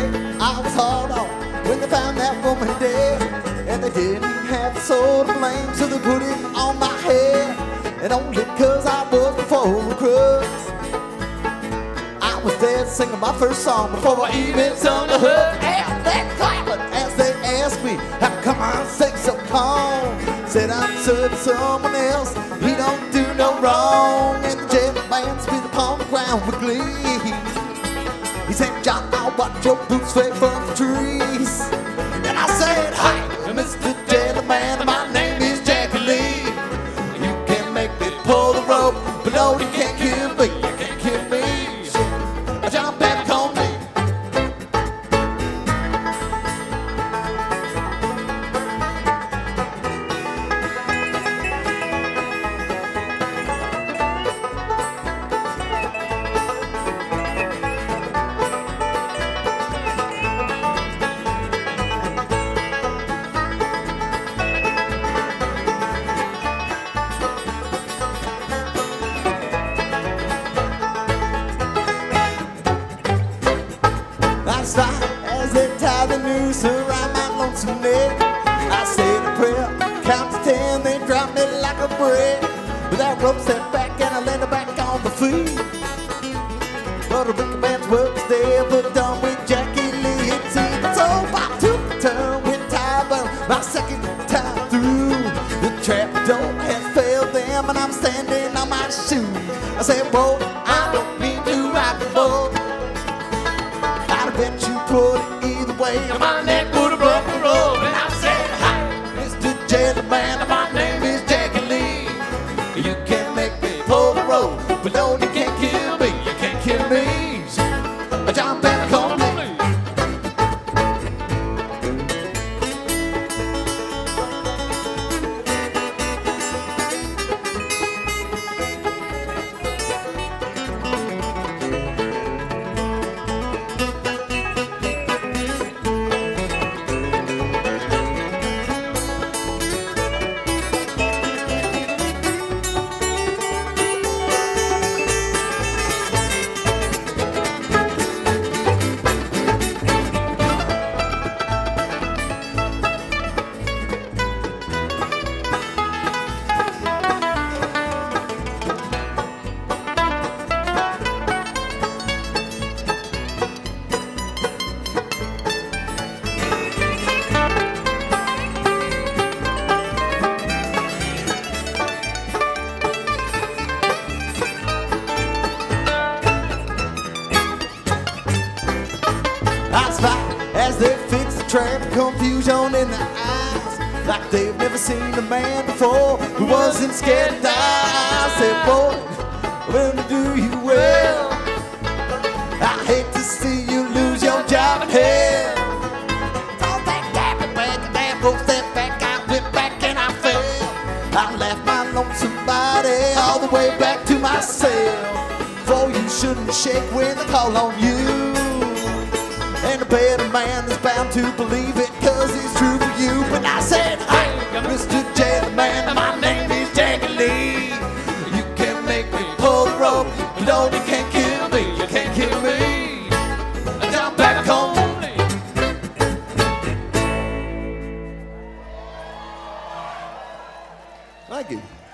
I was hard on when they found that woman dead. And they didn't have the soul to blame, so they put it on my head. And only 'cause I was before a crowd. I was there singing my first song before I even sung the hook. And they're clapping as they asked me, how come I sing so calm? Said I'm serving someone else, he don't do no wrong. And the gentleman spit upon the ground with glee. He said, John, I'll watch your boots fade from the trees. And I said, hi, Mr. Gentleman, my name is Jackie Lee. You can make me pull the rope, but no, you can't kill me. You can't kill me. Jon Babbacombe Lee. As they tie the noose around my lonesome neck, I said a prayer, count to 10, they dropped me like a brick. With that rope set back and I landed back on the feet. But the wicked man's work was there, but done with Jackie Lee, it seemed. So I took a turn with Tyburn, my second time through. The trap door has failed them and I'm standing on my shoes. I said, whoa, I don't mean to rock the boat. I bet you put it either way, and my neck would have broke the road. And I said, hi, Mr. Gentleman, my name is Jackie Lee. You can make me pull the road, but no, you can't kill me. You can't kill me. Jon Babbacombe Lee. As they fix the traffic, confusion in their eyes, like they've never seen a man before who wasn't scared to die. I said, boy, will to do you well. I hate to see you lose your job in hell. All that dapping back, the damn rope stepped back, I went back and I fell. I left my lonesome body all the way back to my cell. For you shouldn't shake when they call on you. And a better man is bound to believe it, 'cause it's true for you. But I said, hey, Mr. Gentleman, my name is Jackie Lee. You can make me pull the rope, but no, you can't kill me. You can't kill me. Jon Babbacombe Lee. Thank you.